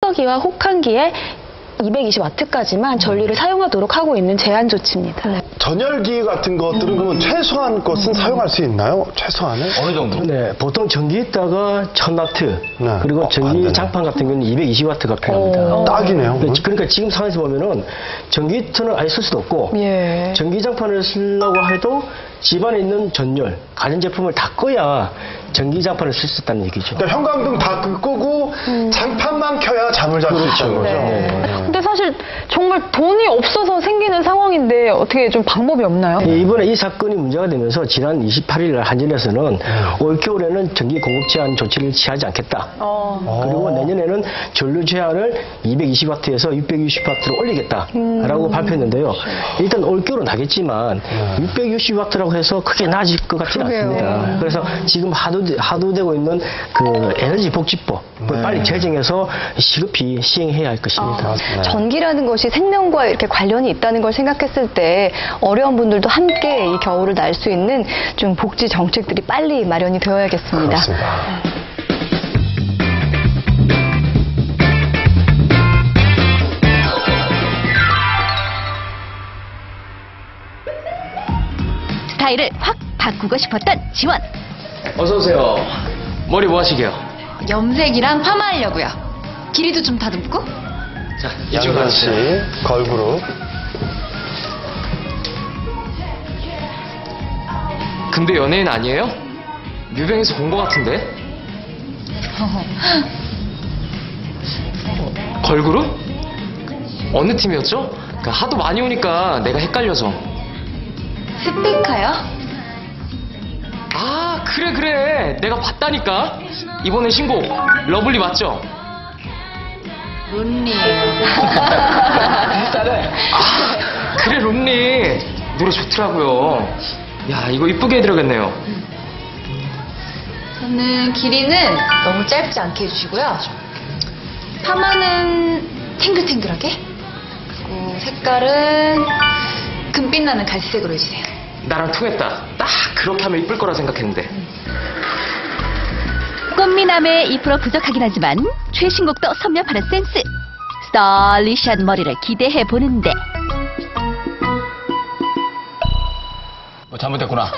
청소기와 혹한기에 220W까지만 전류를 사용하도록 하고 있는 제한 조치입니다. 네. 전열기 같은 것들은 그러면 최소한 것은 사용할 수 있나요? 최소한은? 어느 정도? 네, 보통 전기 있다가 1000W, 네. 그리고 전기 장판 같은 경우는 220W가 필요합니다. 딱이네요. 그러니까 지금 상황에서 보면은 전기 히터는 아예 쓸 수도 없고, 예. 전기 장판을 쓰려고 해도 집안에 있는 전열, 가전제품을 다 꺼야 전기 장판을 쓸 수 있다는 얘기죠. 그러니까 형광등 다 끄고 장판만 켜야 잠을 잘 수 있다는 거죠. 네. 근데 사실 정말 돈이 없어서 생기는 상황인데 어떻게 좀 방법이 없나요? 이번에 이 사건이 문제가 되면서 지난 28일 날 한전에서는 올겨울에는 전기 공급 제한 조치를 취하지 않겠다. 그리고 내년에는 전류 제한을 220W에서 660W로 올리겠다라고 발표했는데요. 일단 올겨울은 하겠지만 660W라고 해서 크게 나아질 것 같지는 않습니다. 그래서 지금 하도 되고 있는 그 에너지 복지법을 빨리 제정해서 시급히 시행해야 할 것입니다. 전기라는 것이 생명과 이렇게 관련이 있다는 걸 생각했을 때 어려운 분들도 함께 이 겨울을 날 수 있는 좀 복지 정책들이 빨리 마련이 되어야겠습니다. 그렇습니다. 스타일을 확 바꾸고 싶었던 지원. 어서 오세요. 머리 뭐 하시게요? 염색이랑 파마하려고요. 길이도 좀 다듬고. 자, 이쪽으로 양선 씨, 가주세요. 걸그룹. 근데 연예인 아니에요? 뮤뱅에서 본 것 같은데? 걸그룹? 어느 팀이었죠? 하도 많이 오니까 내가 헷갈려서. 스피커요? 아, 그래. 내가 봤다니까. 이번에 신곡 러블리 맞죠? 론리예요. 비슷하네. 아, 그래 론리. 노래 좋더라고요. 야, 이거 이쁘게 해드려야겠네요. 저는 길이는 너무 짧지 않게 해주시고요. 파마는 탱글탱글하게. 그리고 색깔은 금빛 나는 갈색으로 해주세요. 나랑 통했다. 딱 그렇게 하면 이쁠 거라 생각했는데. 꽃미남의 2% 부족하긴 하지만 최신곡도 섭렵하는 센스. 스타일리시한 머리를 기대해 보는데. 뭐 잘못됐구나.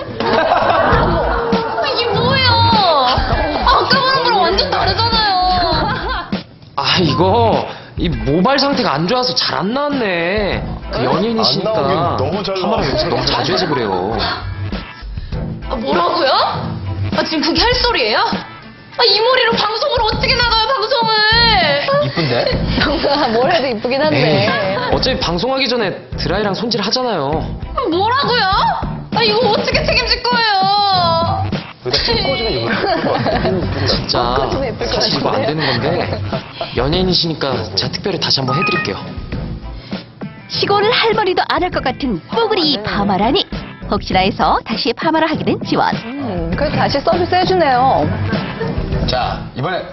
이게 뭐예요? 아까보는 거랑 완전 다르잖아요. 아, 이거 이 모발 상태가 안 좋아서 잘 안 나왔네. 그 연예인이시니까 안 나오긴 너무 잘 파마를 나왔어. 요새 너무 자주 해서 그래요. 아, 뭐라고요? 아, 지금 그게 할 소리예요? 아, 이 머리로 방송을 어떻게 나가요, 방송을? 이쁜데? 뭘 해도 이쁘긴 한데. 어차피 방송하기 전에 드라이랑 손질 하잖아요. 아, 뭐라고요? 아, 이거 어떻게 책임질 거예요? 여기다 꽂으면 예쁠 것 같아요. 진짜 예쁠 것 사실 이거 안 같은데. 되는 건데 연예인이시니까 제가 특별히 다시 한번 해드릴게요. 시골을 할머니도 안 할 것 같은 뽀글이 파마라니. 혹시나 해서 다시 파마를 하게 된 지원. 그래서 다시 서비스 해주네요. 자, 이번에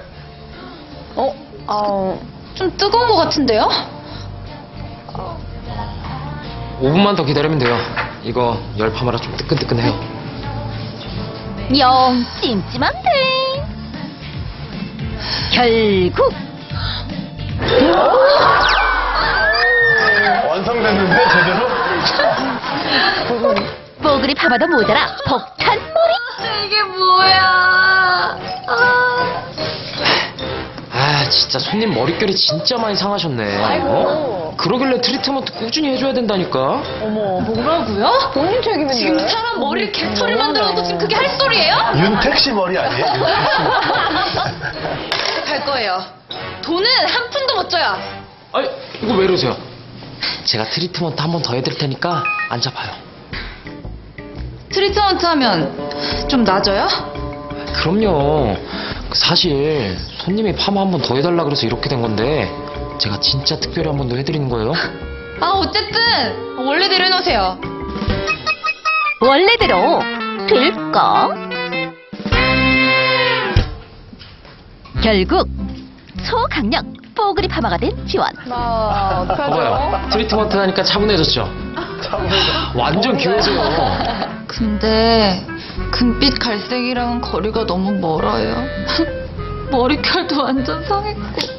좀 뜨거운 것 같은데요? 5분만 더 기다리면 돼요. 이거 열 파마라 좀 뜨끈뜨끈해요. 영 찜찜한데. 결국 완성됐는데, 제대로? 뽀글이 파마도 모자라 폭탄 머리. 이게 뭐야? 아, 진짜 손님 머릿결이 진짜 많이 상하셨네. 어? 그러길래 트리트먼트 꾸준히 해줘야 된다니까. 뭐라고요? 본인 책임인데. 지금 사람 머리를 개털을 만들어놓고 지금 그게 할 소리예요? 윤택 씨 머리 아니에요? 갈 거예요. 돈은 한 푼도 못 줘요. 아니, 이거 왜 이러세요? 제가 트리트먼트 한 번 더 해드릴 테니까 앉아봐요. 트리트먼트 하면 좀 나아져요? 그럼요. 사실 손님이 파마 한 번 더 해달라 그래서 이렇게 된 건데 제가 진짜 특별히 한 번 더 해드리는 거예요. 아, 어쨌든 원래대로 해놓으세요. 원래대로 될까? 결국 초강력 뽀글이 파마가 된 지원. 어떡하죠? 봐봐요. 트리트먼트 하니까 차분해졌죠? 완전 귀여워져요. 근데 금빛 갈색이랑은 거리가 너무 멀어요. 머리결도 완전 상했고.